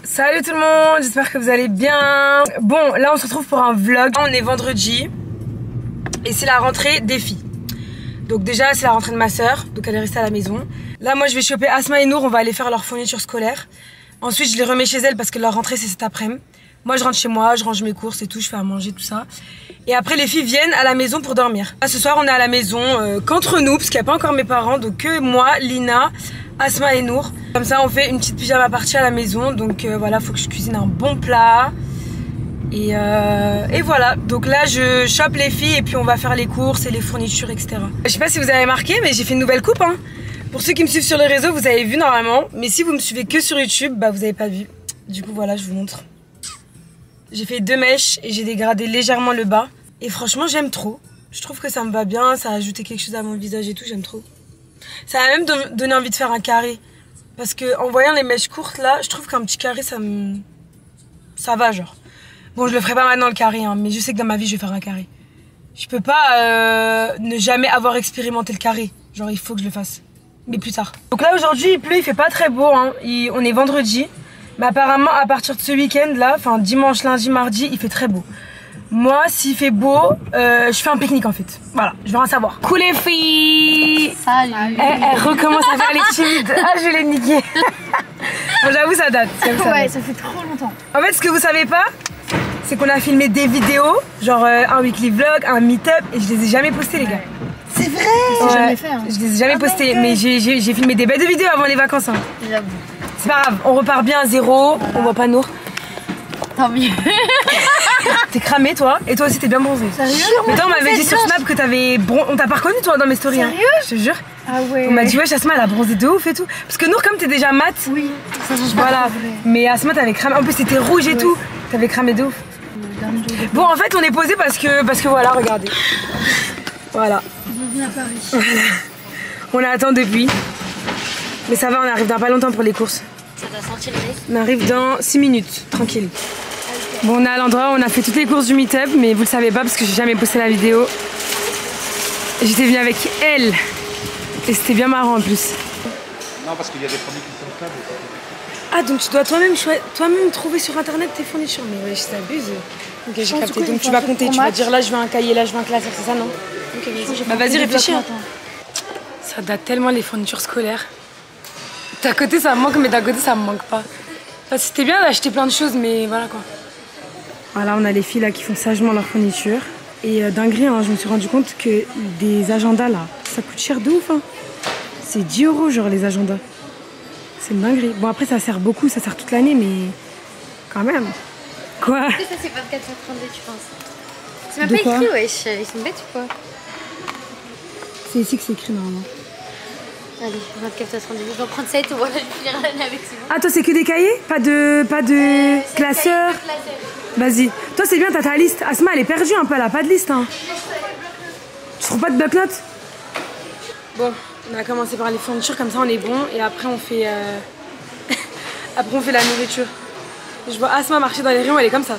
Salut tout le monde, j'espère que vous allez bien. Bon, là on se retrouve pour un vlog. On est vendredi et c'est la rentrée des filles. Donc déjà c'est la rentrée de ma soeur, donc elle est restée à la maison. Là moi je vais choper Asma et Nour, on va aller faire leur fourniture scolaire. Ensuite je les remets chez elles parce que leur rentrée c'est cet après-midi. Moi je rentre chez moi, je range mes courses et tout, je fais à manger tout ça. Et après les filles viennent à la maison pour dormir. Là, ce soir on est à la maison qu'entre nous parce qu'il n'y a pas encore mes parents. Donc que moi, Lina, Asma et Nour. Comme ça on fait une petite pyjama party à la maison. Donc voilà, faut que je cuisine un bon plat. Et voilà, donc là je chope les filles et puis on va faire les courses et les fournitures, etc. Je sais pas si vous avez remarqué mais j'ai fait une nouvelle coupe hein. Pour ceux qui me suivent sur les réseaux vous avez vu normalement. Mais si vous me suivez que sur YouTube, bah vous avez pas vu. Du coup voilà, je vous montre. J'ai fait 2 mèches et j'ai dégradé légèrement le bas. Et franchement j'aime trop. Je trouve que ça me va bien, ça a ajouté quelque chose à mon visage et tout, j'aime trop. Ça m'a même donné envie de faire un carré. Parce que en voyant les mèches courtes là, je trouve qu'un petit carré ça va genre. Bon je le ferai pas maintenant le carré hein, mais je sais que dans ma vie je vais faire un carré. Je peux pas ne jamais avoir expérimenté le carré. Genre il faut que je le fasse. Mais plus tard. Donc là aujourd'hui il pleut, il fait pas très beau hein. On est vendredi. Mais apparemment à partir de ce week-end là, enfin dimanche, lundi, mardi, il fait très beau. Moi s'il fait beau, je fais un pique-nique en fait. Voilà, je veux rien savoir. Cool les filles. Salut. Elle recommence à faire les timides. Ah je l'ai niqué. Bon j'avoue ça date. Ouais, ça fait trop longtemps. En fait ce que vous savez pas, c'est qu'on a filmé des vidéos, genre un weekly vlog, un meet-up, et je les ai jamais postés les gars. C'est vrai. Ouais, J'ai jamais fait hein. Je les ai jamais postés, mais j'ai filmé des belles vidéos avant les vacances hein. J'avoue. C'est pas grave, on repart bien à zéro, on voit pas Nour. Tant mieux. T'es cramé toi, et toi aussi t'es bien bronzé. Sérieux? Mais toi on m'avait dit sur Snap que t'avais on t'a pas reconnu toi dans mes stories. Sérieux hein. Je te jure. Ah ouais. On m'a dit ouais Asma elle a bronzé de ouf et tout. Parce que Nour comme t'es déjà mat. Oui, ça change pas. Voilà. Mais Asma t'avais cramé, en plus t'étais rouge et tout. T'avais cramé de ouf. Bon en fait on est posé parce que voilà regardez. Voilà. Bienvenue à Paris. On attend depuis. Mais ça va, on arrive dans pas longtemps pour les courses. Ça t'a senti le risque? On arrive dans 6 minutes, tranquille. Bon, on est à l'endroit où on a fait toutes les courses du meet-up, mais vous le savez pas parce que j'ai jamais posté la vidéo. J'étais venue avec elle. Et c'était bien marrant en plus. Non, parce qu'il y a des produits qui sont stables. Ah, donc tu dois toi-même trouver sur internet tes fournitures. Mais ouais, je t'abuse. Ok, j'ai capté. Donc tu vas compter, tu vas dire là je veux un cahier, là je veux un classeur, c'est ça non? Ok, vas-y. Bah vas-y, réfléchis. Ça date tellement les fournitures scolaires. D'un côté ça me manque, mais d'un côté ça me manque pas. Enfin, c'était bien d'acheter plein de choses, mais voilà quoi. Voilà, on a les filles là qui font sagement leur fourniture. Et dinguerie, hein, je me suis rendu compte que des agendas là, ça coûte cher de ouf. Hein. C'est 10 € genre les agendas. C'est une dinguerie. Bon après ça sert beaucoup, ça sert toute l'année, mais quand même. Quoi? Est-ce que ça c'est 24,32 tu penses? C'est même De pas quoi? écrit wesh, ils sont bêtes ou quoi? C'est ici que c'est écrit normalement. Allez, 24,32, je vais en prendre 7, voilà, je vais finir l'année avec c'est bon. Ah toi c'est que des cahiers? Pas de classeur? Vas-y. Toi c'est bien, t'as ta liste. Asma elle est perdue un peu, elle a pas de liste. Hein. Tu trouves pas de bloc-notes? Bon, on a commencé par les fournitures, comme ça on est bon. Et après on fait après on fait la nourriture. Je vois Asma marcher dans les rayons, elle est comme ça.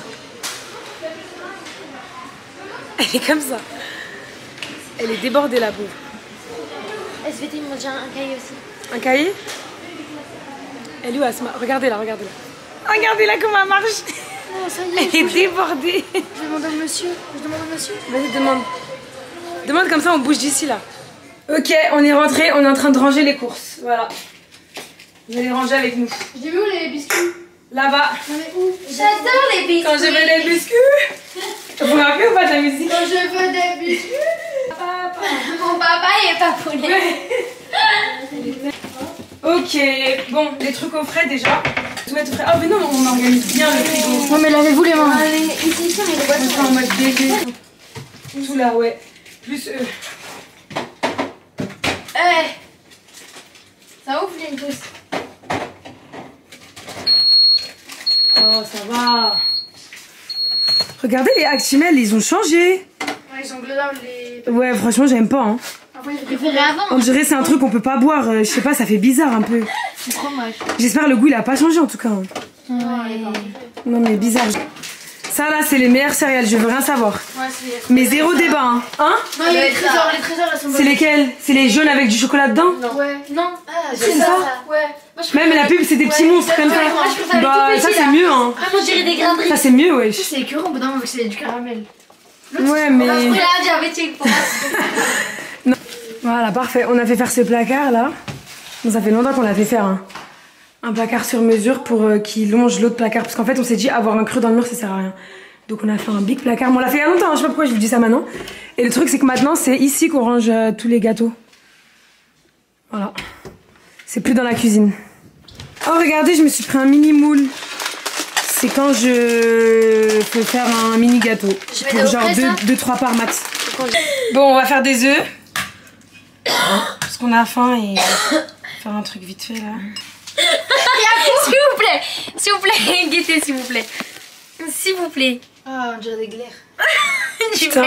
Elle est comme ça. Elle est débordée la pauvre. SVT ils m'ont déjà un cahier aussi. Un cahier? Elle est où Asma? Regardez-la, regardez-la. Regardez-la comment elle marche. Non, ça y est. Elle est débordée. Je demande au monsieur. Je demande au monsieur. Vas-y, demande. Demande comme ça, on bouge d'ici là. Ok, on est rentré, on est en train de ranger les courses. Voilà. Vous allez ranger avec nous. J'ai vu où les biscuits? Là-bas. Non mais où? J'adore les biscuits. Quand je veux des biscuits. Vous vous rappelez ou pas de la musique? Quand je veux des biscuits. Mon papa est pas poulet. Ok, bon, les trucs au frais déjà. Tout mettre au frais. Ah mais non, on organise bien le frigo. Non mais lavez-vous les mains. Allez, ici on est les boissons. en mode bébé. Tout là, ouais. Plus Eh, ça ouvre les pouces. Oh, ça va. Regardez, les Actimel, ils ont changé. Ouais, ils sont globales les. Ouais, franchement, j'aime pas. Hein. Après, je préférais avant. On dirait c'est un truc qu'on peut pas boire. Je sais pas, ça fait bizarre un peu. C'est trop moche. J'espère le goût il a pas changé en tout cas. Hein. Ouais. Non mais bizarre. Ça là, c'est les meilleures céréales, je veux rien savoir. Ouais, c'est. Mais zéro débat. Hein, hein? Non, il y a les trésors elles sont bonnes. C'est lesquels? C'est les jaunes avec du chocolat dedans? Non. Ouais. Non. Ah, c'est ça? Ouais. Moi, je Même la pub, c'est des petits monstres comme ça. Moi, je préfère bah, les tout ça petits, c'est hein. Ah, on dirait des grains de riz. Ça c'est mieux, wesh. Ça, c'est écœurant, mais non, mais c'est du caramel. Ouais, mais... On a un diabétique pour moi. Voilà, parfait. On a fait faire ce placard là. Bon, ça fait longtemps qu'on l'a fait faire un placard sur mesure pour qu'il longe l'autre placard. Parce qu'en fait, on s'est dit avoir un creux dans le mur, ça sert à rien. Donc on a fait un big placard. Bon, on l'a fait il y a longtemps, hein, je sais pas pourquoi je vous dis ça maintenant. Et le truc, c'est que maintenant, c'est ici qu'on range tous les gâteaux. Voilà. C'est plus dans la cuisine. Oh, regardez, je me suis pris un mini moule. C'est quand je peux faire un mini gâteau. Pour genre 2-3 parts max. Bon, on va faire des œufs. Parce qu'on a faim et faire un truc vite fait là. S'il vous plaît, guettez s'il vous plaît. S'il vous plaît. Ah, on dirait des glaires. Putain.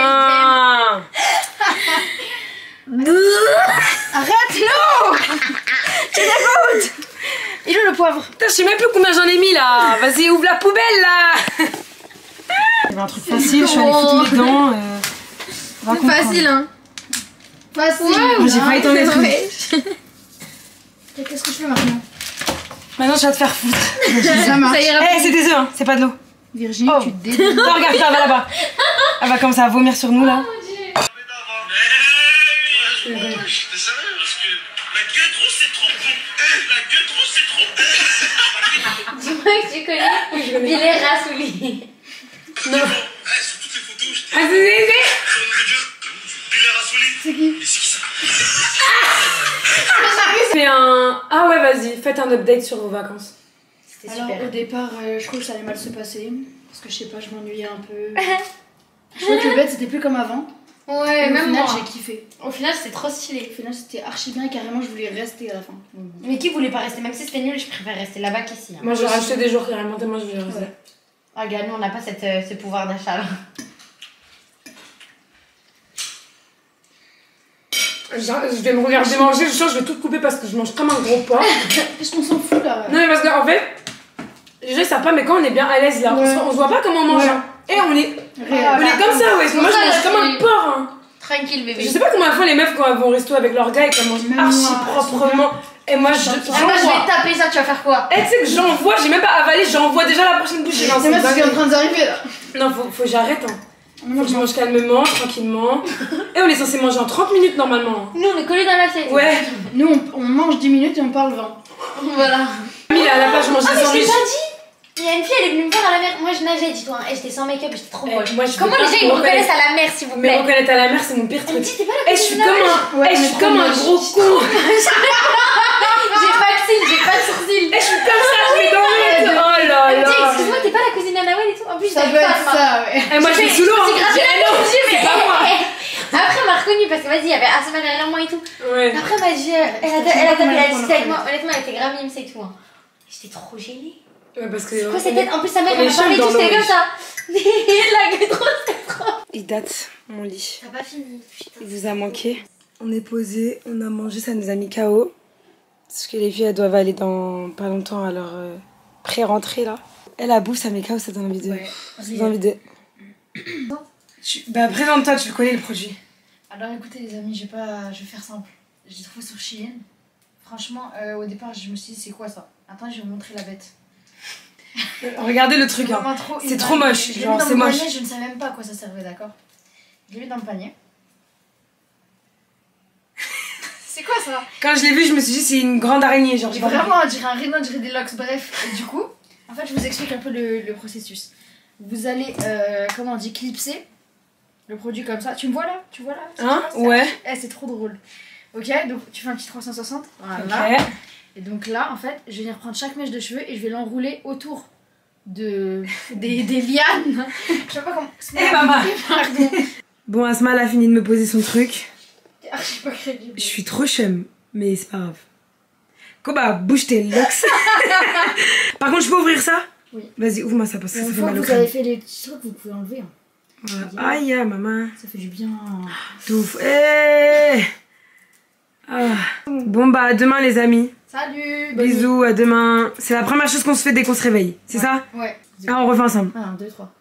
Arrête, non. Tu dégoûtes. Il est le poivre. Putain, je sais même plus combien j'en ai mis là. Vas-y, ouvre la poubelle là. Il y avait un truc facile, je suis allée foutre mes dents. C'est facile, hein. Facile. Moi, j'ai failli t'en mettre une. Qu'est-ce que je fais maintenant? Maintenant, je vais te faire foutre. Ça marche. Eh, c'est des œufs, hein, c'est pas de l'eau. Virginie, tu te dégoûtes. Attends, regarde, ça va là-bas. Elle va commencer à vomir sur nous là. T'es sérieux? Parce que la gueule trop c'est trop bon. La gueule trop c'est trop bon. Dis-moi que tu connais Billy Rassouli. Non. Sur toutes les photos, je t'ai Ah, Billy Rassouli. C'est qui? Mais c'est qui ça? Fais un... Ah ouais, vas-y, faites un update sur vos vacances. C'était Alors, super. au départ, je crois que ça allait mal se passer. Parce que je sais pas, je m'ennuyais un peu. Je crois que le bed c'était plus comme avant. Ouais, Et au même final, moi. j'ai kiffé. Au final, c'était trop Au stylé. final, c'était archi bien et carrément, je voulais rester à la fin. Mais qui voulait pas rester? Même si c'était nul, je préfère rester là-bas qu'ici. Hein. Moi, j'ai racheté des jours carrément, tellement je voulais rester. Ouais. Ah, regarde, nous, on n'a pas ce pouvoir d'achat là. Je vais me regarder manger, je sens que je vais tout couper parce que je mange comme un gros porc. Qu'est-ce qu'on s'en fout là? Non mais parce qu'en fait, les gens ils savent pas mais quand on est bien à l'aise là, Ouais. on se voit pas comment on mange. Ouais. Hein. Et on est Réel. comme ça ouais, moi je ça, mange là, comme un tu- porc hein. Tranquille, bébé. Je sais pas comment elles font les meufs quand elles vont au resto avec leur gars et qu'elles mangent Même archi moi, proprement. Et moi Ah, moi, je vais taper ça, tu vas faire quoi? Eh tu sais que j'envoie, j'ai même pas avalé, j'envoie déjà la prochaine bouchée. C'est moi ce qui est en train d'arriver là. Non faut que j'arrête hein. Moi, Faut que je mange calmement, tranquillement. Et on est censé manger en 30 minutes normalement. Nous, on est collés dans l'assiette. Ouais. Nous, on mange 10 minutes et on parle 20. Voilà. Camille à la place je mange Ah, des mais je t'ai sandwichs. pas dit! Il y a une fille, elle est venue me voir à la mer. Moi, je nageais, dis-toi. Et j'étais sans make-up, j'étais trop Eh, moche. moi, je veux Comment pas les gens ils qu'on me reconnaissent reconnaisse. à la mer, s'il vous Mais plaît? reconnaître à la mer c'est mon pire Elle me truc. dit, t'es pas la Eh je suis cousine de comme la un, Ouais, eh, je mais suis trop comme un moche. gros con. J'ai pas de cils, j'ai pas de sourcils. Eh, je suis comme ça, je vais dormir. Oh là Elle me dit, là. excuse-moi, t'es pas la cousine d'Anawel et tout. En plus, Ça j'avais peut pas, être moi. ça, ouais. Eh, moi je suis sous l'eau. C'est grave, J'ai un homme, c'est pas moi. Après, elle m'a reconnue parce que vas-y, il y avait Asma derrière moi et tout. Ouais. Après, elle m'a dit, elle a discuté avec moi. Honnêtement, elle était grave mimes et tout. Hein. J'étais trop gênée. Ouais, parce que. Quoi, cette tête? En plus, sa mère, on elle est m'a parlé chum tout, dans c'était l'eau, comme ça. La gueule trop, c'était trop. Il date, mon lit. T'as pas fini, putain. Il vous a manqué. On est posé, on a mangé, ça nous a mis KO. Parce que les filles, elles doivent aller dans pas longtemps à leur pré-rentrée là. Elle, la bouffe, ça met KO, ça donne envie de. Ouais. Ça donne envie de. Bah, présente-toi, tu le connais le produit. Alors écoutez les amis, je vais faire simple. J'ai trouvé sur Shein. Franchement, au départ, je me suis dit, c'est quoi ça? Attends, je vais vous montrer la bête. Regardez le truc, hein. Vraiment trop C'est une trop dinguerie. moche, Je l'ai genre, mis dans c'est mon moche. panier, je ne savais même pas à quoi ça servait, d'accord? Je l'ai mis dans le panier. C'est quoi ça? Quand je l'ai vu, je me suis dit, c'est une grande araignée, genre. j'ai pas Vraiment, on dirait un rhino, on dirait des locks, bref. Et du coup, en fait, je vous explique un peu le processus. Vous allez, comment on dit, clipser le produit comme ça. Tu me vois là? Tu vois là? Hein? Ouais. Eh, c'est trop drôle. Ok, donc tu fais un petit 360. Voilà. Ok. Et donc là, en fait, je vais venir prendre chaque mèche de cheveux et je vais l'enrouler autour des lianes. Je sais pas comment. Eh, maman. Pardon. Bon, Asma, elle a fini de me poser son truc. T'es archi pas crédible. Je suis trop chum, mais c'est pas grave. Koba, bouge tes locks. Par contre, je peux ouvrir ça? Oui. Vas-y, ouvre-moi ça parce que Une ça fait fois mal que au vous crâne. avez fait les petits trucs, vous pouvez enlever. Hein. Voilà. Aïe, maman. Ça fait du bien. Touffe. Eh. Ah. Bon, bah, à demain, les amis. Salut. bonne nuit. Bisous, à demain. C'est la première chose qu'on se fait dès qu'on se réveille, c'est ça? Ouais. Ah, on refait ensemble. 1, 2, 3.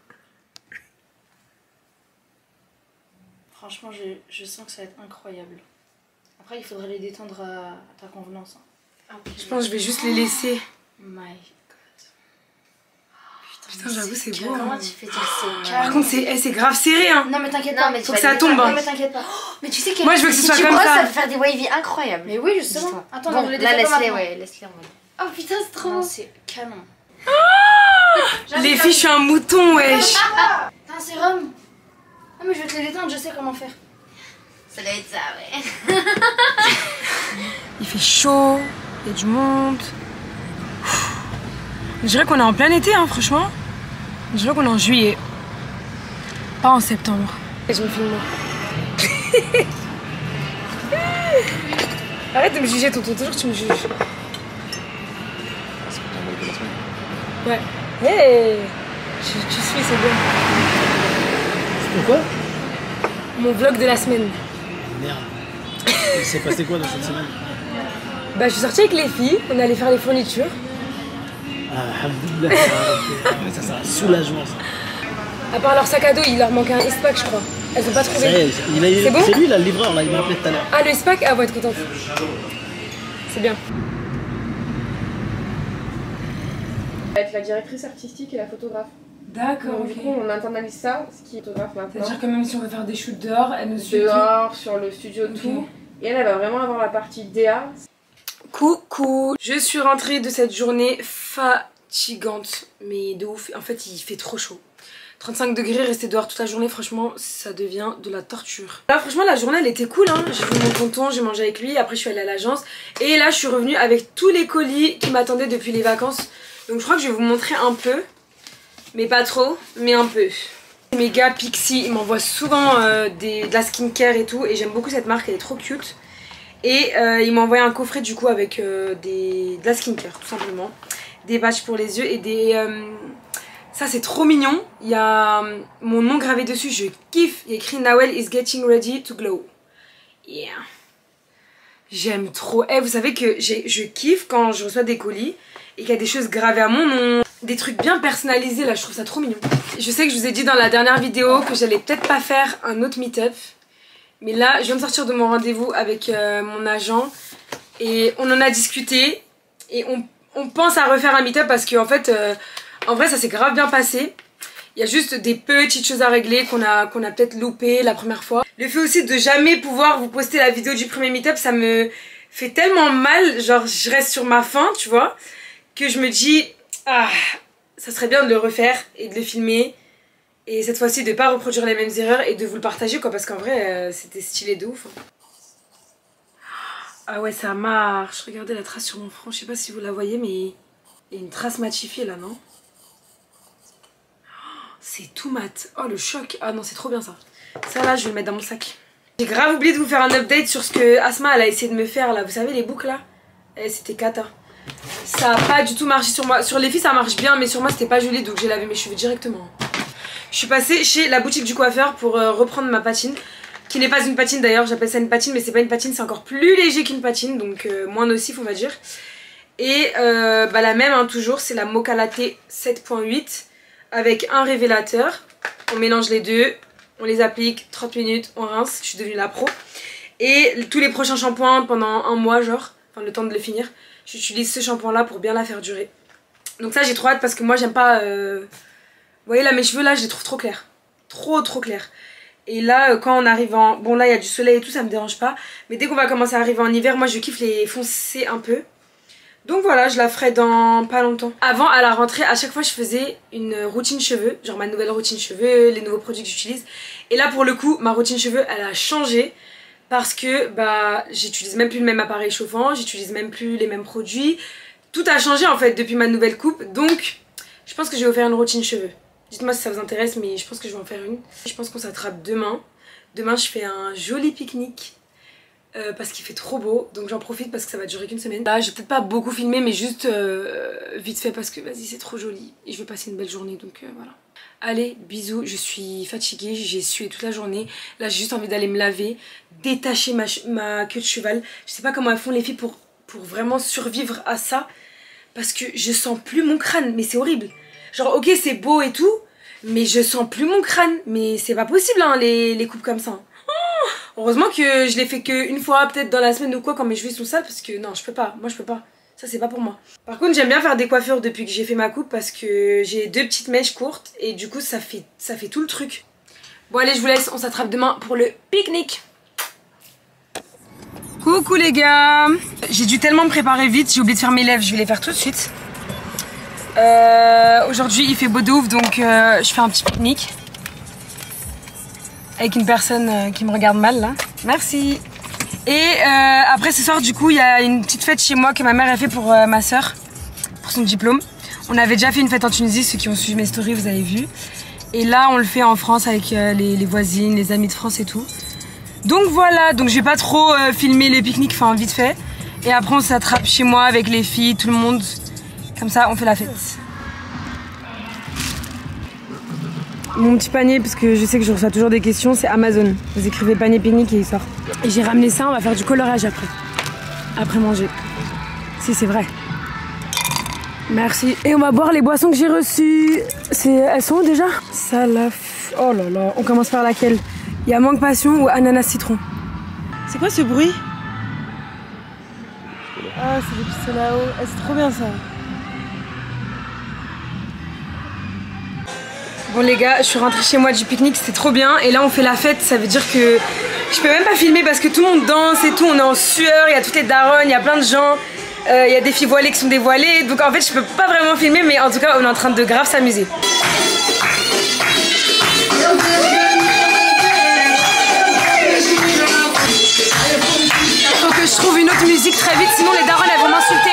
Franchement, je sens que ça va être incroyable. Après, il faudrait les détendre à ta convenance. Hein. Je pense que je vais juste les laisser. My God. Putain, j'avoue, c'est beau. Comment Hein. tu fais ça? Par contre, c'est grave serré. Hein. Non, mais t'inquiète Non, pas. mais tu Faut vas que ça les tombe. faire. Hein. Non, mais t'inquiète pas. Mais tu sais que Moi, je veux que ce si soit tu comme brosses, ça. ça va faire des wavy incroyables. Mais oui, justement. Dis-toi. Attends, Bon, on les là, défait pas laisse-les, maintenant. ouais, laisse-les en mode. Oh putain, c'est trop Non, beau. c'est canon. Les filles, je suis un mouton, wesh. T'as un sérum? Non, mais je vais te les détendre, je sais comment faire. Ça doit être ça, ouais. Il fait chaud, il y a du monde. Je dirais qu'on est en plein été, hein, franchement. Je dirais qu'on est en juillet. Pas en septembre. Et je me filme. Arrête de me juger, tonton. Toujours tu me juges. C'est pour t'envoyer de la semaine. Ouais. Hey, tu suis, c'est bien. C'était quoi? Mon vlog de la semaine. Merde. Il s'est passé quoi dans cette semaine? Bah, je suis sortie avec les filles. On allait faire les fournitures. Ah, alhamdoulilah. Ça, c'est un soulagement, ça. À part leur sac à dos, il leur manquait un Eastpak, je crois. Elles ont pas Ça y trouvé. est, C'est bon? c'est lui, là, le livreur, là, il m'a appelé tout à l'heure. Ah, le Eastpak? Ah, on va être contente. C'est bien. Être la directrice artistique et la photographe. D'accord, Donc, du coup, on internalise ça, ce qui est photographe maintenant. C'est-à-dire que même si on veut faire des shoots dehors, elle nous suit. Dehors, sur le studio, Ok. tout. Et elle va vraiment avoir la partie DA. Coucou. Je suis rentrée de cette journée fatigante, mais de ouf. En fait, il fait trop chaud. 35 degrés, rester dehors toute la journée, franchement, ça devient de la torture. Là, franchement, la journée, elle était cool, hein. J'ai vu mon tonton, j'ai mangé avec lui, après je suis allée à l'agence. Et là, je suis revenue avec tous les colis qui m'attendaient depuis les vacances. Donc je crois que je vais vous montrer un peu. Mais pas trop, mais un peu. Mes gars Pixi, ils m'envoient souvent de la skincare et tout. Et j'aime beaucoup cette marque, elle est trop cute. Et ils m'ont envoyé un coffret du coup avec de la skincare tout simplement. Des patchs pour les yeux et des... ça c'est trop mignon. Il y a mon nom gravé dessus, je kiffe. Il y a écrit Nawel is getting ready to glow. Yeah. J'aime trop. Eh, vous savez que je kiffe quand je reçois des colis et qu'il y a des choses gravées à mon nom. Des trucs bien personnalisés là, je trouve ça trop mignon. Je sais que je vous ai dit dans la dernière vidéo que j'allais peut-être pas faire un autre meet-up. Mais là, je viens de sortir de mon rendez-vous avec mon agent. Et on en a discuté. Et on pense à refaire un meet-up parce qu'en fait, en vrai ça s'est grave bien passé. Il y a juste des petites choses à régler qu'on a peut-être loupé la première fois. Le fait aussi de jamais pouvoir vous poster la vidéo du premier meet-up, ça me fait tellement mal. Genre je reste sur ma faim, tu vois, que je me dis... Ah, ça serait bien de le refaire et de le filmer. Et cette fois-ci de pas reproduire les mêmes erreurs et de vous le partager quoi. Parce qu'en vrai c'était stylé de ouf. Ah ouais ça marche. Regardez la trace sur mon front. Je sais pas si vous la voyez mais il y a une trace matifiée là non? C'est tout mat. Oh le choc. Ah non c'est trop bien ça. Ça là je vais le mettre dans mon sac. J'ai grave oublié de vous faire un update sur ce que Asma elle a essayé de me faire là. Vous savez les boucles là? C'était cata. Ça a pas du tout marché sur moi. Sur les filles ça marche bien mais sur moi c'était pas joli donc j'ai lavé mes cheveux directement. Je suis passée chez la boutique du coiffeur pour reprendre ma patine. Qui n'est pas une patine d'ailleurs, j'appelle ça une patine mais c'est pas une patine, c'est encore plus léger qu'une patine. Donc moins nocif on va dire. Et bah, la même hein, toujours, c'est la Mocha Latte 7.8 avec un révélateur. On mélange les deux, on les applique 30 minutes, on rince, je suis devenue la pro. Et tous les prochains shampoings pendant un mois genre, enfin le temps de le finir. J'utilise ce shampoing là pour bien la faire durer. Donc ça j'ai trop hâte parce que moi j'aime pas... Vous voyez là mes cheveux là je les trouve trop clairs. Trop clairs. Et là quand on arrive en... Bon là il y a du soleil et tout ça me dérange pas. Mais dès qu'on va commencer à arriver en hiver moi je kiffe les foncer un peu. Donc voilà je la ferai dans pas longtemps. Avant à la rentrée à chaque fois je faisais une routine cheveux. Genre ma nouvelle routine cheveux, les nouveaux produits que j'utilise. Et là pour le coup ma routine cheveux elle a changé. Parce que bah j'utilise même plus le même appareil chauffant, j'utilise même plus les mêmes produits. Tout a changé en fait depuis ma nouvelle coupe. Donc je pense que je vais vous faire une routine cheveux. Dites-moi si ça vous intéresse mais je pense que je vais en faire une. Je pense qu'on s'attrape demain. Demain je fais un joli pique-nique. Parce qu'il fait trop beau. Donc j'en profite parce que ça va durer qu'une semaine. Là je vais peut-être pas beaucoup filmer mais juste vite fait parce que vas-y c'est trop joli. Et je vais passer une belle journée donc voilà. Allez, bisous, je suis fatiguée, j'ai sué toute la journée. Là j'ai juste envie d'aller me laver, détacher ma queue de cheval. Je sais pas comment elles font les filles pour vraiment survivre à ça. Parce que je sens plus mon crâne, mais c'est horrible. Genre ok c'est beau et tout, mais je sens plus mon crâne. Mais c'est pas possible hein, les coupes comme ça. Heureusement que je l'ai fait qu'une fois peut-être dans la semaine ou quoi quand mes cheveux sont sales. Parce que non je peux pas, moi je peux pas. Ça c'est pas pour moi. Par contre j'aime bien faire des coiffures depuis que j'ai fait ma coupe parce que j'ai 2 petites mèches courtes et du coup ça fait tout le truc. Bon allez je vous laisse, on s'attrape demain pour le pique-nique. Coucou les gars. J'ai dû tellement me préparer vite, j'ai oublié de faire mes lèvres, je vais les faire tout de suite. Aujourd'hui il fait beau de ouf donc je fais un petit pique-nique. Avec une personne qui me regarde mal là. Merci. Et après ce soir du coup il y a une petite fête chez moi que ma mère a fait pour ma soeur. Pour son diplôme. On avait déjà fait une fête en Tunisie, ceux qui ont suivi mes stories vous avez vu. Et là on le fait en France avec les voisines, les amis de France et tout. Donc voilà, donc je vais pas trop filmer les pique-niques, enfin vite fait. Et après on s'attrape chez moi avec les filles, tout le monde. Comme ça on fait la fête. Mon petit panier, parce que je sais que je reçois toujours des questions, c'est Amazon. Vous écrivez panier pique-nique et il sort. Et j'ai ramené ça, on va faire du colorage après manger. Si c'est vrai. Merci. Et on va boire les boissons que j'ai reçues. Elles sont où déjà? Salaf. Oh là là, on commence par laquelle? Il y a mangue passion ou ananas citron? C'est quoi ce bruit? Ah c'est des pistolets là-haut. Ah, c'est trop bien ça. Bon les gars, je suis rentrée chez moi du pique-nique, c'était trop bien. Et là on fait la fête, ça veut dire que je peux même pas filmer parce que tout le monde danse et tout. On est en sueur, il y a toutes les daronnes, il y a plein de gens. Il y a des filles voilées qui sont dévoilées. Donc en fait je peux pas vraiment filmer, mais en tout cas on est en train de grave s'amuser. Faut que je trouve une autre musique très vite, sinon les daronnes elles vont m'insulter.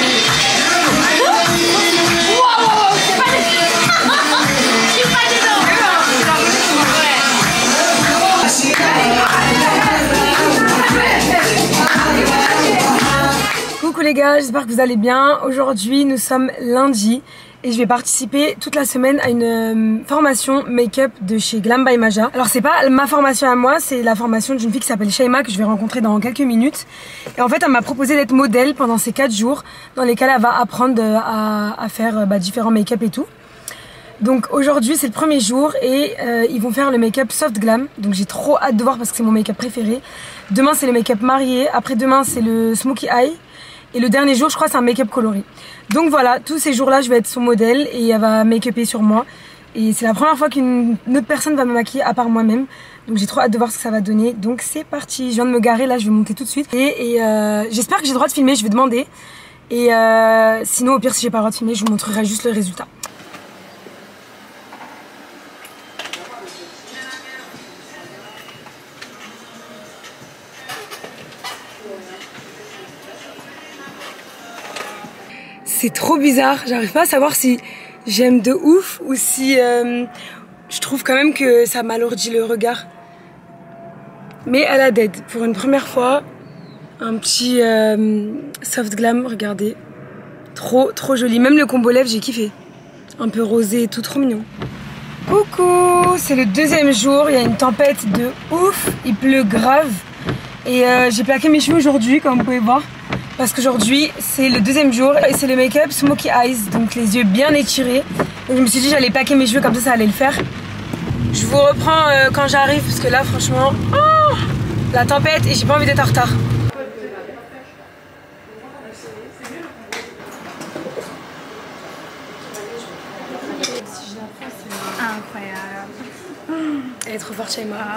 Coucou les gars, j'espère que vous allez bien. Aujourd'hui nous sommes lundi et je vais participer toute la semaine à une formation make-up de chez Glam by Maja. Alors c'est pas ma formation à moi, c'est la formation d'une fille qui s'appelle Shaima que je vais rencontrer dans quelques minutes. Et en fait elle m'a proposé d'être modèle pendant ces 4 jours dans lesquels elle va apprendre à faire différents make-up et tout. Donc aujourd'hui c'est le premier jour et ils vont faire le make-up soft glam. Donc j'ai trop hâte de voir parce que c'est mon make-up préféré. Demain c'est le make-up marié, après demain c'est le smokey eye. Et le dernier jour je crois c'est un make-up coloré. Donc voilà, tous ces jours là je vais être son modèle et elle va make-upper sur moi. Et c'est la première fois qu'une autre personne va me maquiller à part moi-même. Donc j'ai trop hâte de voir ce que ça va donner. Donc c'est parti, je viens de me garer là, je vais monter tout de suite. Et j'espère que j'ai le droit de filmer, je vais demander. Et sinon au pire si j'ai pas le droit de filmer je vous montrerai juste le résultat. C'est trop bizarre, j'arrive pas à savoir si j'aime de ouf ou si je trouve quand même que ça m'alourdit le regard. Mais elle a dead, pour une première fois, un petit soft glam, regardez. Trop joli, même le combo lèvres j'ai kiffé. Un peu rosé et tout, trop mignon. Coucou, c'est le deuxième jour, il y a une tempête de ouf, il pleut grave. Et j'ai plaqué mes cheveux aujourd'hui comme vous pouvez voir. Parce qu'aujourd'hui c'est le deuxième jour et c'est le make-up smokey eyes, donc les yeux bien étirés. Donc je me suis dit j'allais plaquer mes cheveux comme ça allait le faire. Je vous reprends quand j'arrive parce que là franchement, oh, la tempête et j'ai pas envie d'être en retard. Incroyable. Elle est trop forte chez moi.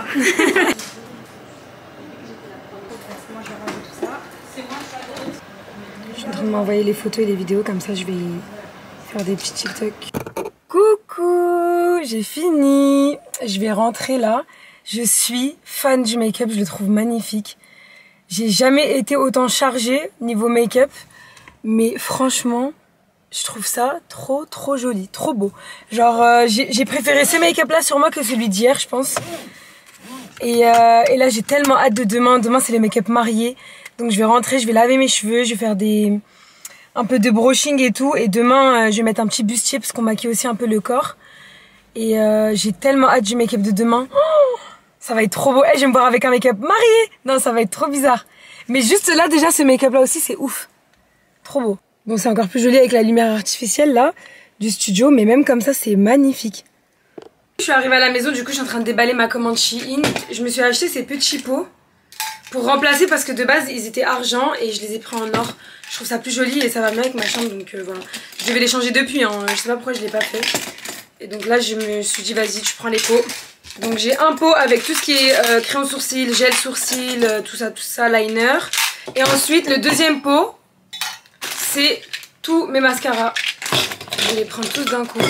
Je suis en train de m'envoyer les photos et les vidéos, comme ça je vais faire des petits TikTok. Coucou, j'ai fini. Je vais rentrer là. Je suis fan du make-up, je le trouve magnifique. J'ai jamais été autant chargée niveau make-up, mais franchement, je trouve ça trop joli, trop beau. Genre, j'ai préféré ce make-up là sur moi que celui d'hier, je pense. Et là, j'ai tellement hâte de demain. Demain, c'est le make-up marié. Donc je vais rentrer, je vais laver mes cheveux, je vais faire un peu de brushing et tout. Et demain, je vais mettre un petit bustier parce qu'on maquille aussi un peu le corps. Et j'ai tellement hâte du make-up de demain. Oh, ça va être trop beau. Je vais me voir avec un make-up marié. Non, ça va être trop bizarre. Mais juste là, déjà, ce make-up là aussi, c'est ouf. Trop beau. Bon, c'est encore plus joli avec la lumière artificielle là, du studio. Mais même comme ça, c'est magnifique. Je suis arrivée à la maison, du coup, je suis en train de déballer ma commande Shein. Je me suis acheté ces petits pots. pour remplacer parce que de base ils étaient argent et je les ai pris en or. Je trouve ça plus joli et ça va bien avec ma chambre, donc voilà. Je devais les changer depuis, hein. Je sais pas pourquoi je l'ai pas fait. Et donc là je me suis dit vas-y tu prends les pots. Donc j'ai un pot avec tout ce qui est crayon sourcil, gel sourcil, tout ça, liner. Et ensuite le deuxième pot c'est tous mes mascaras. Je vais les prendre tous d'un coup.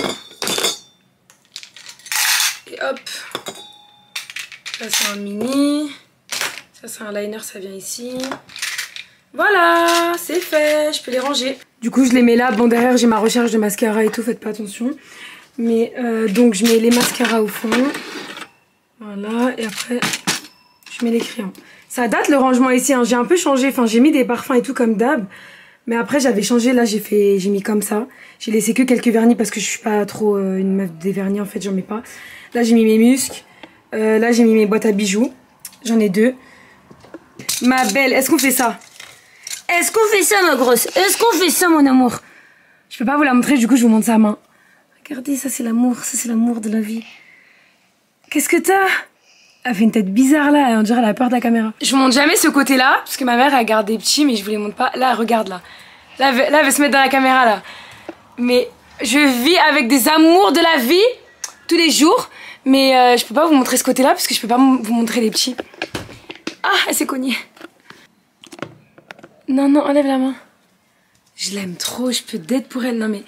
Et hop. Ça c'est un mini. Ça c'est un liner, ça vient ici. Voilà, c'est fait, je peux les ranger. Du coup je les mets là, bon derrière j'ai ma recherche de mascara et tout, faites pas attention. Mais donc je mets les mascaras au fond. Voilà, et après je mets les crayons. Ça date le rangement ici, hein. J'ai un peu changé, enfin j'ai mis des parfums et tout comme d'hab. Mais après j'avais changé, là j'ai mis comme ça. J'ai laissé que quelques vernis parce que je suis pas trop une meuf des vernis en fait, j'en mets pas. Là j'ai mis mes muscles, là j'ai mis mes boîtes à bijoux. J'en ai 2. Ma belle, est-ce qu'on fait ça? Est-ce qu'on fait ça ma grosse? Est-ce qu'on fait ça mon amour? Je peux pas vous la montrer, du coup je vous montre sa main. Regardez, ça c'est l'amour de la vie. Qu'est-ce que t'as? Elle fait une tête bizarre là, on dirait elle a peur de la caméra. Je vous montre jamais ce côté là, parce que ma mère elle garde des petits mais je vous les montre pas. Là elle regarde là. Là elle veut se mettre dans la caméra là. Mais je vis avec des amours de la vie tous les jours. Mais je peux pas vous montrer ce côté là parce que je peux pas vous montrer les petits. Ah, elle s'est cognée. Non, non, enlève la main. Je l'aime trop, je peux d'être pour elle. Non mais...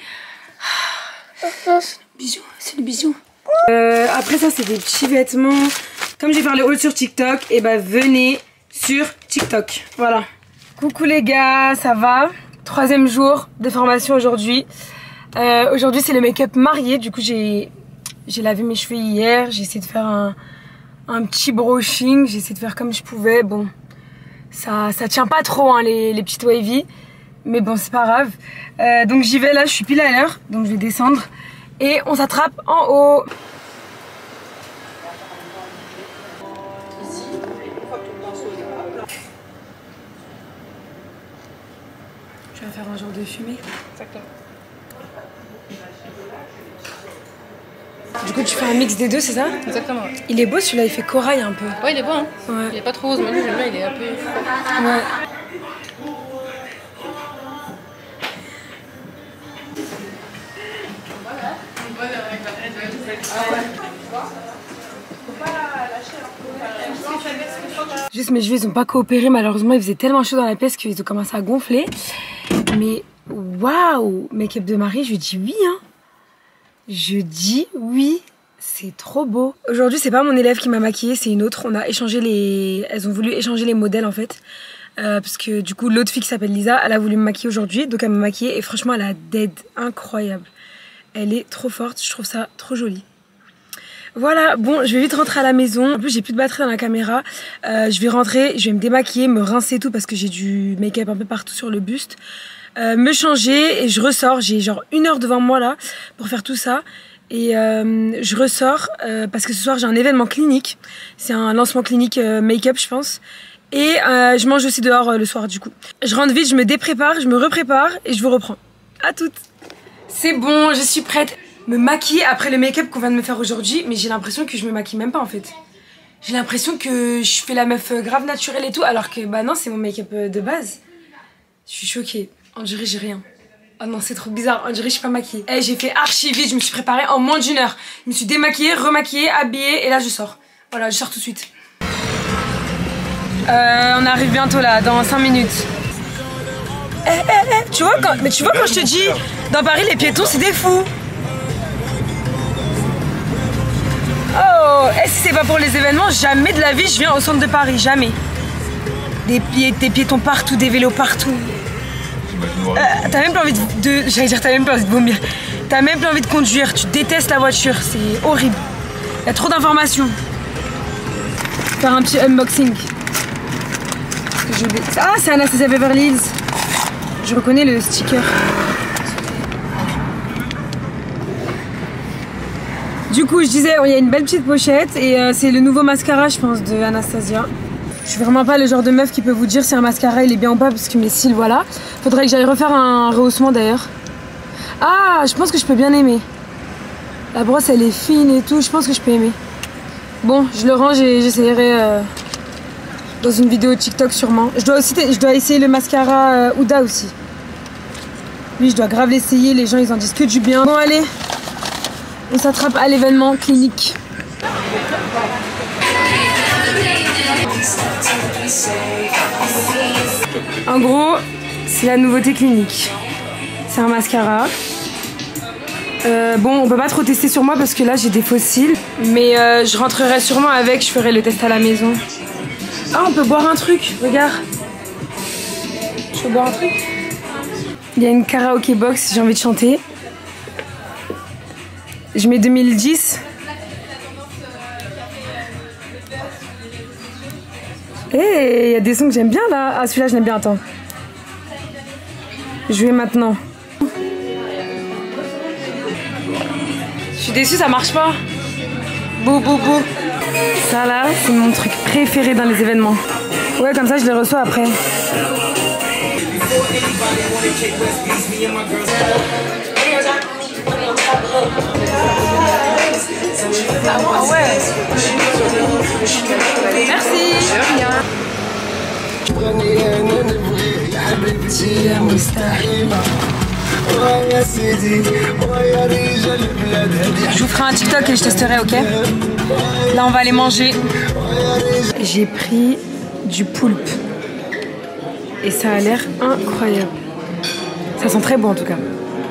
Bisous, c'est le bisou. Après ça, c'est des petits vêtements. Comme j'ai fait le haul sur TikTok, et bah venez sur TikTok. Voilà. Coucou les gars, ça va? 3e jour de formation aujourd'hui. Aujourd'hui, c'est le make-up marié. Du coup, j'ai lavé mes cheveux hier. J'ai essayé de faire un petit brushing. J'ai essayé de faire comme je pouvais. Bon, ça tient pas trop hein, les petites wavy. Mais bon, c'est pas grave. Donc j'y vais là, je suis pile à l'heure. Donc je vais descendre. Et on s'attrape en haut. Je vais faire un genre de fumée. Exactement. Du coup, tu fais un mix des deux, c'est ça? Exactement, ouais. Il est beau celui-là, il fait corail un peu. Ouais, il est beau, hein. Ouais. Il est pas trop rose, mais lui, j'aime bien, il est un peu... Ouais. Juste mes cheveux ils ont pas coopéré malheureusement, il faisait tellement chaud dans la pièce qu'ils ont commencé à gonfler. Mais waouh, make-up de Marie, je dis oui hein. Je dis oui, c'est trop beau. Aujourd'hui c'est pas mon élève qui m'a maquillée, c'est une autre. On a échangé elles ont voulu échanger les modèles en fait. Parce que du coup l'autre fille qui s'appelle Lisa, elle a voulu me maquiller aujourd'hui, donc elle m'a maquillée et franchement elle a dead, incroyable. Elle est trop forte, je trouve ça trop joli. Voilà, bon, je vais vite rentrer à la maison. En plus, j'ai plus de batterie dans la caméra. Je vais rentrer, je vais me démaquiller, me rincer tout parce que j'ai du make-up un peu partout sur le buste. Me changer et je ressors. J'ai genre 1 heure devant moi là pour faire tout ça. Et je ressors parce que ce soir j'ai un événement clinique. C'est un lancement clinique make-up, je pense. Et je mange aussi dehors le soir du coup. Je rentre vite, je me déprépare, je me reprépare et je vous reprends. À toutes. C'est bon, je suis prête. Me maquiller après le make-up qu'on vient de me faire aujourd'hui, mais j'ai l'impression que je me maquille même pas en fait. J'ai l'impression que je fais la meuf grave naturelle et tout, alors que bah non, c'est mon make-up de base. Je suis choquée. On dirait j'ai rien. Oh non, c'est trop bizarre. On dirait je suis pas maquillée. Eh, j'ai fait archi vite, je me suis préparée en moins d'1 heure. Je me suis démaquillée, remaquillée, habillée et là je sors. Voilà, je sors tout de suite. On arrive bientôt là, dans 5 minutes. Tu vois quand, mais tu vois quand je te dis, dans Paris les piétons c'est des fous. Oh, et si c'est pas pour les événements, jamais de la vie je viens au centre de Paris, jamais. Des piétons partout, des vélos partout. T'as même pas envie de j'allais dire t'as même pas envie de vomir. T'as même pas envie de conduire, tu détestes la voiture, c'est horrible. Il y a trop d'informations. Faire un petit unboxing. Ah, c'est Anastasia Beverly Hills. Je reconnais le sticker. Du coup, je disais, il y a une belle petite pochette et c'est le nouveau mascara, je pense, de Anastasia. Je suis vraiment pas le genre de meuf qui peut vous dire si un mascara il est bien ou pas parce que mes cils, voilà. Faudrait que j'aille refaire un rehaussement d'ailleurs. Ah, je pense que je peux bien aimer. La brosse, elle est fine et tout, je pense que je peux aimer. Bon, je le range et j'essayerai Dans une vidéo TikTok sûrement. Je dois essayer le mascara Huda aussi. Lui, je dois grave l'essayer. Les gens, ils en disent que du bien. Bon, allez. On s'attrape à l'événement Clinique. En gros, c'est la nouveauté Clinique. C'est un mascara. Bon, on peut pas trop tester sur moi parce que là j'ai des fossiles. Mais je rentrerai sûrement avec, je ferai le test à la maison. Ah, on peut boire un truc, regarde. Je peux boire un truc. Il y a une karaoké box si j'ai envie de chanter. Je mets 2010. Eh, il y a des sons que j'aime bien là. Ah, celui-là je l'aime bien, attends. Je vais maintenant. Je suis déçue, ça marche pas. Bou bou bou. Ça là, c'est mon truc préféré dans les événements. Ouais, comme ça je les reçois après. Ah ouais. Merci. Je vous ferai un TikTok et je testerai, ok? Là on va aller manger. J'ai pris du poulpe. Et ça a l'air incroyable. Ça sent très bon en tout cas.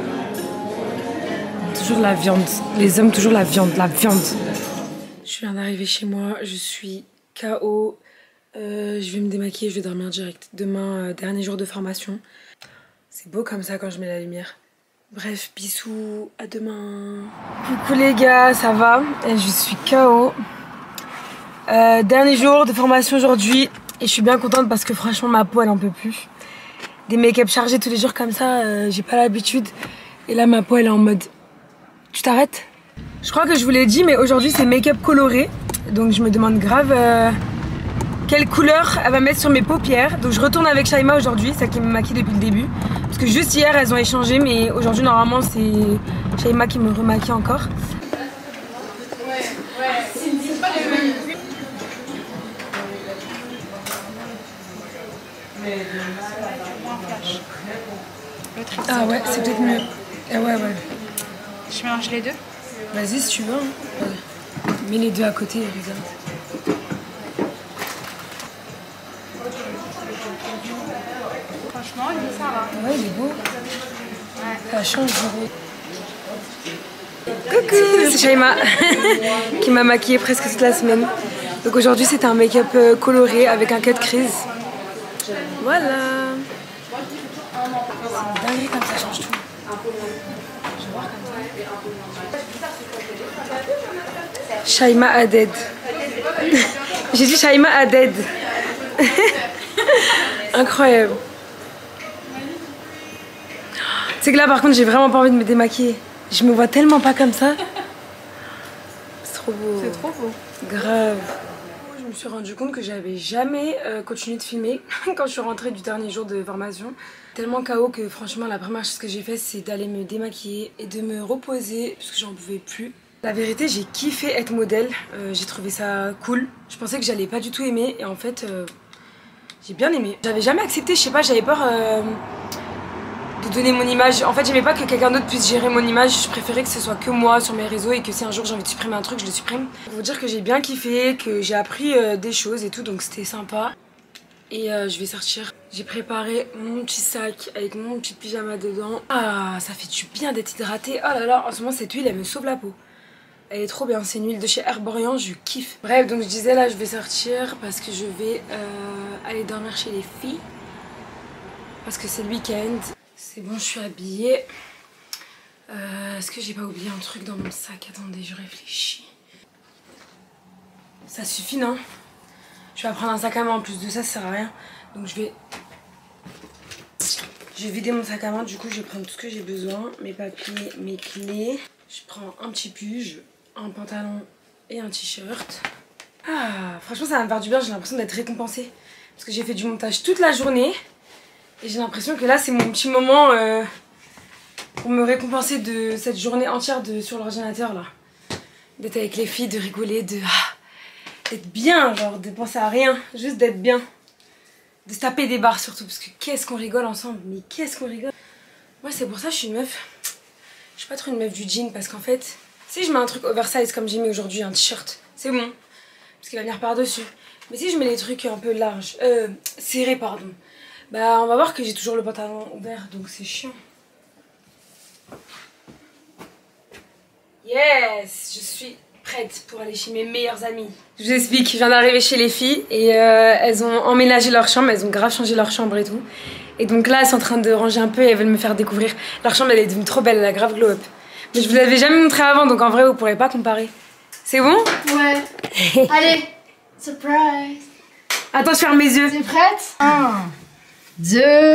Toujours la viande. Les hommes, toujours la viande. La viande. Je viens d'arriver chez moi. Je suis KO. Je vais me démaquiller. Je vais dormir direct. Demain, dernier jour de formation. C'est beau comme ça quand je mets la lumière. Bref, bisous. À demain. Coucou les gars, ça va? Et je suis KO. Dernier jour de formation aujourd'hui. Et je suis bien contente parce que franchement, ma peau, elle en peut plus. Des make-up chargés tous les jours comme ça, j'ai pas l'habitude. Et là, ma peau, elle est en mode... Tu t'arrêtes? Je crois que je vous l'ai dit, mais aujourd'hui, c'est make-up coloré. Donc, je me demande grave quelle couleur elle va mettre sur mes paupières. Donc, je retourne avec Shaima aujourd'hui, celle qui me maquille depuis le début. Parce que juste hier, elles ont échangé, mais aujourd'hui, normalement, c'est Shaima qui me remaquille encore. Ah ouais, c'est peut-être mieux. Ah ouais, ouais. Je mélange les deux. Vas-y si tu veux. Hein. Ouais. Mets les deux à côté, regarde. Franchement, lui, ça va. Ouais, il est beau. Ouais. Ça change de coucou, c'est Shaima qui m'a maquillée presque toute la semaine. Donc aujourd'hui, c'était un make-up coloré avec un cut crease. Voilà. C'est dingue comme ça change tout. Je vais voir comme ça. Shaima Haded. J'ai dit Shaima Haded. Incroyable. C'est que là par contre j'ai vraiment pas envie de me démaquiller. Je me vois tellement pas comme ça. C'est trop beau. C'est trop beau. Grave. Je me suis rendu compte que j'avais jamais continué de filmer quand je suis rentrée du dernier jour de formation. Tellement KO que franchement la première chose que j'ai fait c'est d'aller me démaquiller et de me reposer parce que j'en pouvais plus. La vérité j'ai kiffé être modèle, j'ai trouvé ça cool. Je pensais que j'allais pas du tout aimer et en fait j'ai bien aimé. J'avais jamais accepté, je sais pas, j'avais peur de donner mon image. En fait j'aimais pas que quelqu'un d'autre puisse gérer mon image, je préférais que ce soit que moi sur mes réseaux et que si un jour j'ai envie de supprimer un truc je le supprime. Pour vous dire que j'ai bien kiffé, que j'ai appris des choses et tout donc c'était sympa. Et je vais sortir. J'ai préparé mon petit sac avec mon petit pyjama dedans. Ah, ça fait du bien d'être hydratée. Oh là là, en ce moment cette huile elle me sauve la peau. Elle est trop bien, c'est une huile de chez Herborian, je kiffe. Bref, donc je disais là je vais sortir parce que je vais aller dormir chez les filles. Parce que c'est le week-end. C'est bon, je suis habillée. Est-ce que j'ai pas oublié un truc dans mon sac? Attendez, je réfléchis. Ça suffit, non? Je vais prendre un sac à main en plus de ça, ça sert à rien. Donc je vais vider mon sac à main, du coup je vais prendre tout ce que j'ai besoin. Mes papiers, mes clés. Je prends un petit pull, un pantalon et un t-shirt. Ah, franchement ça va me faire du bien, j'ai l'impression d'être récompensée. Parce que j'ai fait du montage toute la journée. Et j'ai l'impression que là c'est mon petit moment pour me récompenser de cette journée entière sur l'ordinateur là. D'être avec les filles, de rigoler, d'être bien, genre de penser à rien, juste d'être bien. De se taper des barres surtout, parce que qu'est-ce qu'on rigole ensemble, mais qu'est-ce qu'on rigole. Moi c'est pour ça que je suis une meuf. Je suis pas trop une meuf du jean, parce qu'en fait, si je mets un truc oversize comme j'ai mis aujourd'hui, un t-shirt, c'est bon, parce qu'il va venir par-dessus. Mais si je mets des trucs un peu larges, serrés pardon, bah on va voir que j'ai toujours le pantalon ouvert, donc c'est chiant. Yes, je suis prête pour aller chez mes meilleures amies. Je vous explique, je viens d'arriver chez les filles et elles ont emménagé leur chambre, elles ont grave changé leur chambre et tout. Et donc là, elles sont en train de ranger un peu et elles veulent me faire découvrir. Leur chambre, elle est devenue trop belle, elle a grave glow up. Mais je vous l'avais jamais montré avant, donc en vrai, vous pourrez pas comparer. C'est bon? Ouais. Allez, surprise. Attends, je ferme mes yeux. T'es prête? 1, 2,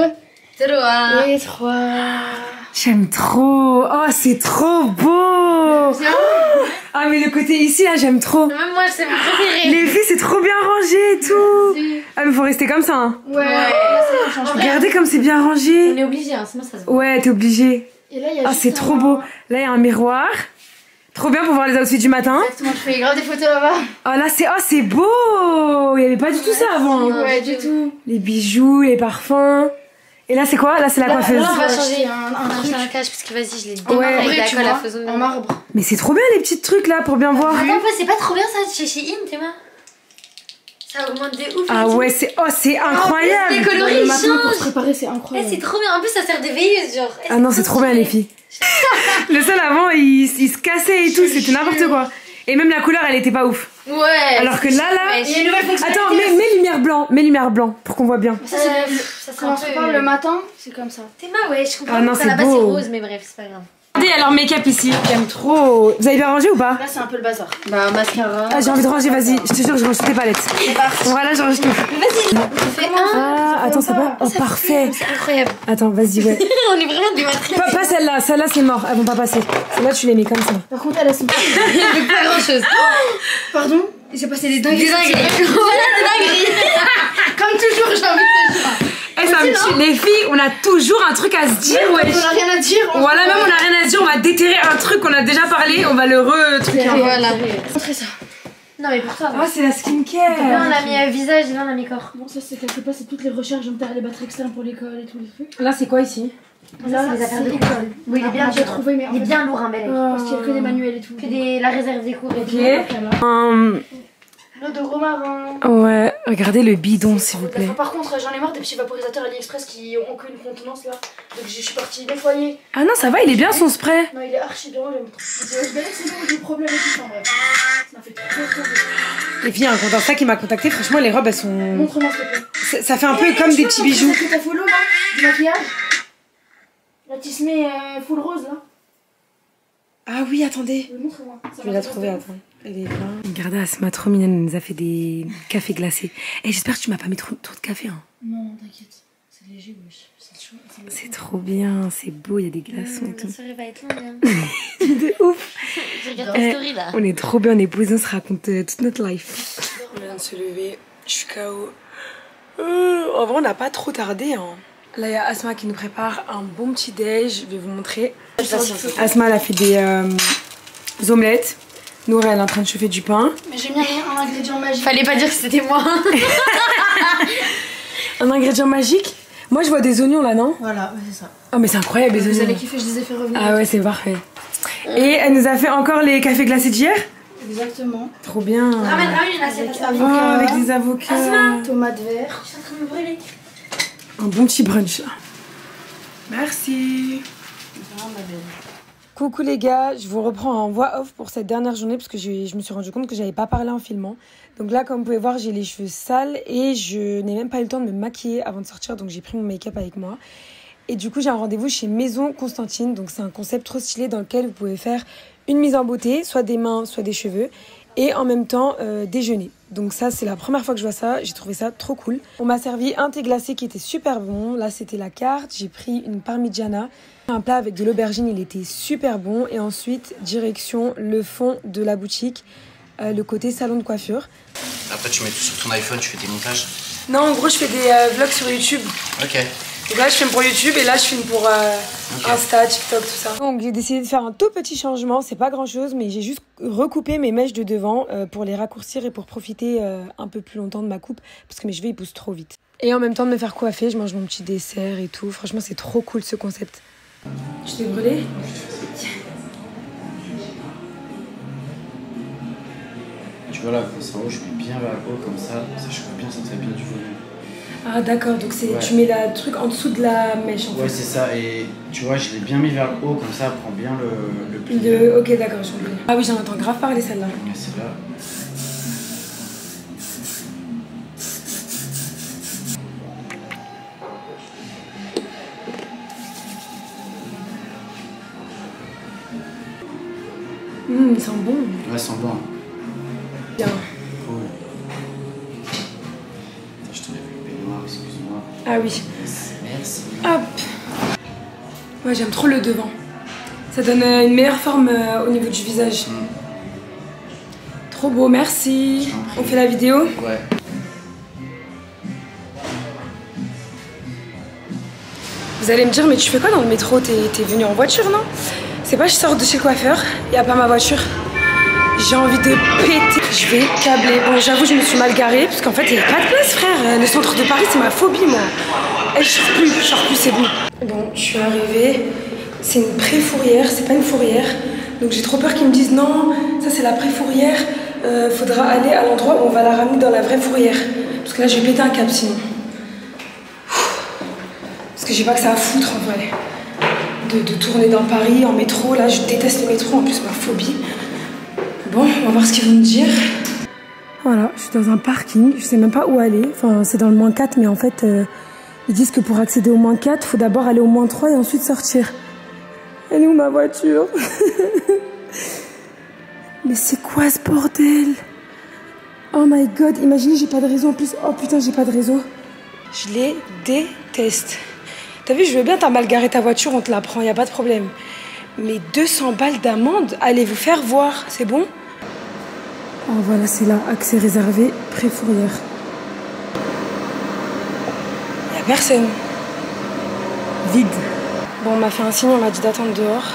3 et 3. J'aime trop. Oh, c'est trop beau. Ah, mais le côté ici, là, j'aime trop. Même moi, c'est mon préféré. Les filles, c'est trop bien rangé et tout. Ah, mais faut rester comme ça, hein. Ouais, là, ça change pas. Regardez comme c'est bien rangé. On est obligé, hein, sinon ça se voit. Ouais, t'es obligé. Et là, il y a Ah, juste c'est trop beau. Là, il y a un miroir. Trop bien pour voir les outfits du matin. Exactement, je fais grave des photos là-bas. Ah, là, c'est beau. Il y avait pas du tout ça avant. Ouais, du tout. Les bijoux, les parfums. Et là, c'est quoi? Là, c'est la coiffeuse. Là, on va Ouais, changer un truc. un cache parce que vas-y, je l'ai dit. Ouais. Avec la Tu colle à vois, faisons. en marbre. Mais c'est trop bien, les petits trucs, là, pour bien voir. Attends, un peu, c'est pas trop bien ça chez Shein, Théma? Ça augmente de ouf. Ah ouais, c'est incroyable. Les coloris Le matin pour se changent. préparer, c'est Eh, incroyable. c'est trop bien. En plus, ça sert de veilleuse, genre. Eh, Ah non, c'est trop bien, les filles. Le seul avant, il se cassait et tout, c'était n'importe quoi. Et même la couleur, elle était pas ouf. Ouais. Alors que là, Ouais, Il y a une nouvelle fonctionnalité. attends, mets lumière blanc pour qu'on voit bien. Ça, c'est ça sert quand un on se peu. parle le matin, c'est comme ça. Théma, ouais, je comprends. Ah non, pourquoi c'est là-bas beau. c'est rose, mais bref, c'est pas grave. Regardez, alors make-up ici, j'aime trop. Vous avez bien rangé ou pas? Là, c'est un peu le bazar. Bah, mascara. Ah, j'ai envie de ranger, vas-y, je te jure, je range toutes les palettes. C'est parti. Voilà, je range tout. Vas-y, on fait un. Ah, attends, ça va? Oh, parfait. C'est incroyable. Attends, vas-y, ouais. On est vraiment des matrices. Pas celle-là, celle-là c'est mort, elles vont pas passer. Celle-là, tu les mets comme ça. Par contre, elle a son. Pas grand chose. Pardon? J'ai passé des dingueries. Des dingueries. Voilà, des dingueries. Comme toujours, j'ai envie de te dire. Eh, ça me tue. Les filles, on a toujours un truc à se dire, On wesh. a rien à dire. Voilà, même on a rien à se dire, on va déterrer un truc qu'on a déjà parlé, on va le re-truquer. Voilà. Montrez ça. Non, mais pour toi. Ah, c'est la skincare. Là, on a mis visage et là, on a mis corps. Bon, ça, c'est quelque part, c'est toutes les recherches, je vais me taire les batteries externes pour l'école et tous les trucs. Là, c'est quoi ici? Là, c'est les affaires c'est de l'école. Oui, il est bien J'ai trouvé, mais en Il est fait, bien lourd, un bel parce qu'il y a que des manuels et tout. Que des la réserve des cours et tout. Ok. L'eau de romarin. Ouais, regardez le bidon, s'il vous plaît. Par contre, j'en ai marre des petits vaporisateurs AliExpress qui ont qu'une contenance là. Donc je suis partie nettoyer. Ah non, ça va, il est bien son spray. Non, il est archi bien, j'aime trop. Je verrai que c'est bon, j'ai des problèmes et tout. En bref, ça m'a fait trop bien. Les filles, il y a un compte Insta qui m'a contacté, franchement, les robes, elles sont... Montre-moi s'il te plaît. Ça fait un peu comme des petits bijoux. Que t'as follow là, du maquillage. La Tismé full rose là. Ah oui, attendez. Montre-moi. Ça Je vais va la te trouver, faire attends. Elle est là. Regardez, Asma, trop mignonne, elle nous a fait des cafés glacés. Et j'espère que tu m'as pas mis trop de café, hein. Non, t'inquiète. C'est léger, wesh. C'est chaud. C'est trop bien, c'est beau, il y a des glaçons et La tout. soirée va être longue. Hein. De ouf. Je regarde ta story là. On est trop bien, on est posés, on se raconte toute notre life. On vient de se lever, je suis KO. En vrai, on n'a pas trop tardé, hein. Là, il y a Asma qui nous prépare un bon petit déj, je vais vous montrer. Asma, elle a fait des omelettes. Noura, elle est en train de chauffer du pain. Mais j'ai mis un ingrédient magique. Fallait pas dire que c'était moi. Un ingrédient magique. Moi, je vois des oignons là, non? Voilà, ouais, c'est ça. Oh, mais c'est incroyable, les Vous oignons. allez kiffer, je les ai fait revenir. Ah ouais, c'est parfait. Et elle nous a fait encore les cafés glacés d'hier. Exactement. Trop bien. Ramène une assiette. Oh, avec des avocats. Tomate verte. Je suis en train de me brûler. Un bon petit brunch là. Merci. Coucou les gars, je vous reprends en voix off pour cette dernière journée parce que je me suis rendu compte que j'avais pas parlé en filmant. Donc là, comme vous pouvez voir, j'ai les cheveux sales et je n'ai même pas eu le temps de me maquiller avant de sortir, donc j'ai pris mon make-up avec moi. Et du coup, j'ai un rendez-vous chez Maison Constantine, donc c'est un concept trop stylé dans lequel vous pouvez faire une mise en beauté, soit des mains, soit des cheveux, et en même temps déjeuner. Donc ça, c'est la première fois que je vois ça, j'ai trouvé ça trop cool. On m'a servi un thé glacé qui était super bon, là c'était la carte, j'ai pris une parmigiana, un plat avec de l'aubergine, il était super bon, et ensuite direction le fond de la boutique, le côté salon de coiffure. Après tu mets tout sur ton iPhone, tu fais tes montages. Non, en gros je fais des vlogs sur YouTube. Ok. Donc là je filme pour YouTube et là je filme pour Insta, TikTok, tout ça. Donc j'ai décidé de faire un tout petit changement, c'est pas grand chose, mais j'ai juste recoupé mes mèches de devant pour les raccourcir et pour profiter un peu plus longtemps de ma coupe parce que mes cheveux ils poussent trop vite. Et en même temps de me faire coiffer, je mange mon petit dessert et tout. Franchement c'est trop cool ce concept. Tu t'es brûlé? Tu vois là, en haut, je mets bien vers le haut comme ça chauffe bien, ça te fait bien du volume. Ah d'accord, donc c'est Ouais. tu mets le truc en dessous de la mèche en fait. Ouais, c'est ça, et tu vois, je l'ai bien mis vers le haut, comme ça, elle prend bien le pli. Ok d'accord, j'ai compris. Ah oui, j'en entends grave parler celle-là. Ouais, c'est là. Il sent bon. Ouais, sent bon. Bien. Cool. Attends, je te lève le peignoir, excuse-moi. Ah oui. Merci. Hop. Ouais, j'aime trop le devant. Ça donne une meilleure forme au niveau du visage. Trop beau, merci. On fait la vidéo? Ouais. Vous allez me dire, mais tu fais quoi dans le métro? T'es venu en voiture, non? C'est pas, je sors de chez le coiffeur, y a pas ma voiture. J'ai envie de péter. Je vais câbler. Bon, j'avoue, je me suis mal garée, parce qu'en fait, il y a pas de place, frère. Le centre de Paris, c'est ma phobie, moi. Et je sors plus, c'est bon. Bon, je suis arrivée. C'est une pré-fourrière, c'est pas une fourrière. Donc j'ai trop peur qu'ils me disent non, ça c'est la pré-fourrière. Faudra aller à l'endroit où on va la ramener dans la vraie fourrière. Parce que là, je vais péter un câble sinon. Parce que j'ai pas que ça à foutre en vrai. De tourner dans Paris en métro. Là, je déteste le métro, en plus, ma phobie. Bon, on va voir ce qu'ils vont me dire. Voilà, je suis dans un parking. Je sais même pas où aller. Enfin, c'est dans le -4, mais en fait, ils disent que pour accéder au -4, il faut d'abord aller au -3 et ensuite sortir. Elle est où ma voiture? Mais c'est quoi ce bordel? Oh my god, imaginez, j'ai pas de réseau en plus. Oh putain, j'ai pas de réseau. Je les déteste. T'as vu, je veux bien, t'as mal garé ta voiture, on te la prend, y a pas de problème. Mais 200 balles d'amende, allez vous faire voir, c'est bon? Oh voilà, c'est là, accès réservé, pré-fourrière. Y a personne. Vide. Bon, on m'a fait un signe, on m'a dit d'attendre dehors.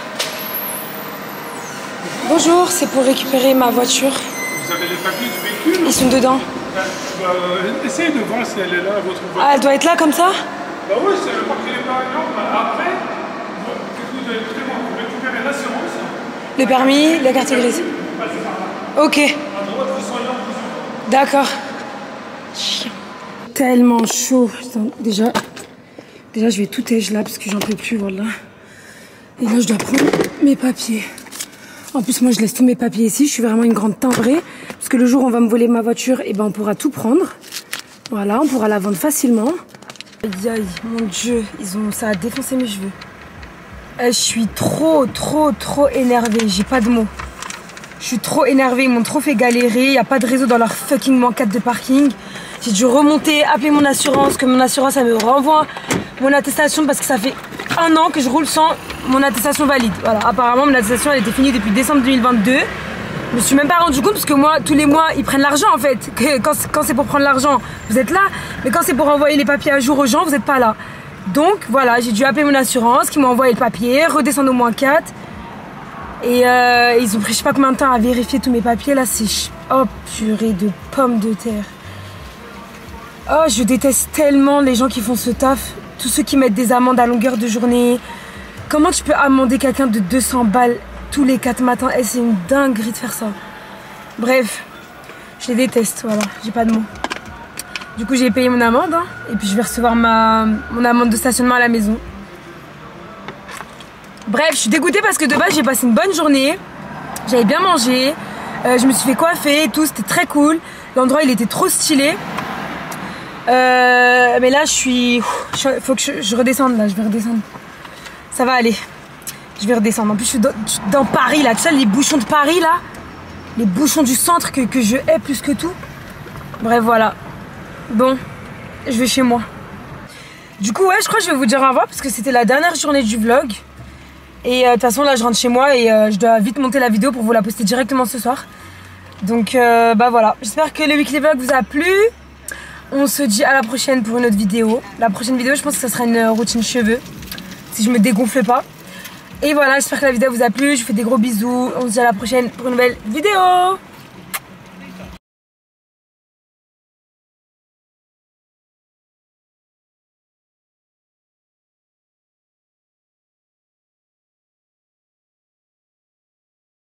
Bonjour, c'est pour récupérer ma voiture. Vous avez les papiers du véhicule? Ils sont dedans. Essayez de voir si elle est là, votre voiture. Ah, elle doit être là comme ça? Bah oui, c'est le papier n'est pas énorme. Après, qu'est-ce que vous allez faire? Vous récupérez l'assurance. Le permis, la carte grise. Ok. À droite, vous soyez en prison. D'accord. Chien. Tellement chaud. Putain, déjà, je vais tout égeler là parce que j'en peux plus, voilà. Et là, je dois prendre mes papiers. En plus, moi, je laisse tous mes papiers ici. Je suis vraiment une grande timbrée. Parce que le jour où on va me voler ma voiture, eh ben, on pourra tout prendre. Voilà, on pourra la vendre facilement. Aïe, aïe, mon Dieu, ça a défoncé mes cheveux. Je suis trop énervée. J'ai pas de mots. Je suis trop énervée. Ils m'ont trop fait galérer. Il n'y a pas de réseau dans leur fucking -4 de parking. J'ai dû remonter, appeler mon assurance, que mon assurance, elle me renvoie mon attestation parce que ça fait 1 an que je roule sans mon attestation valide. Voilà, apparemment, mon attestation, elle était finie depuis décembre 2022. Je me suis même pas rendu compte parce que moi, tous les mois, ils prennent l'argent en fait. Quand c'est pour prendre l'argent, vous êtes là. Mais quand c'est pour envoyer les papiers à jour aux gens, vous n'êtes pas là. Donc voilà, j'ai dû appeler mon assurance qui m'a envoyé le papier, redescendre au -4. Et ils ont pris je sais pas combien de temps à vérifier tous mes papiers. Là, c'est... Oh purée de pommes de terre. Oh, je déteste tellement les gens qui font ce taf. Tous ceux qui mettent des amendes à longueur de journée. Comment tu peux amender quelqu'un de 200 balles tous les 4 matins? C'est une dinguerie de faire ça. Bref, je les déteste, voilà, j'ai pas de mots. Du coup, j'ai payé mon amende, hein, et puis je vais recevoir mon amende de stationnement à la maison. Bref, je suis dégoûtée parce que de base, j'ai passé une bonne journée. J'avais bien mangé, je me suis fait coiffer et tout, c'était très cool. L'endroit, il était trop stylé. Mais là, faut que je redescende, là, je vais redescendre. Ça va aller. Je vais redescendre. En plus, je suis dans Paris, là. Tu sais, les bouchons de Paris, là. Les bouchons du centre que je hais plus que tout. Bref, voilà. Bon, je vais chez moi. Du coup, ouais, je crois que je vais vous dire au revoir parce que c'était la dernière journée du vlog. Et de toute façon, là, je rentre chez moi et je dois vite monter la vidéo pour vous la poster directement ce soir. Donc, bah voilà. J'espère que le weekly vlog vous a plu. On se dit à la prochaine pour une autre vidéo. La prochaine vidéo, je pense que ça sera une routine cheveux. Si je me dégonfle pas. Et voilà, j'espère que la vidéo vous a plu. Je vous fais des gros bisous. On se dit à la prochaine pour une nouvelle vidéo.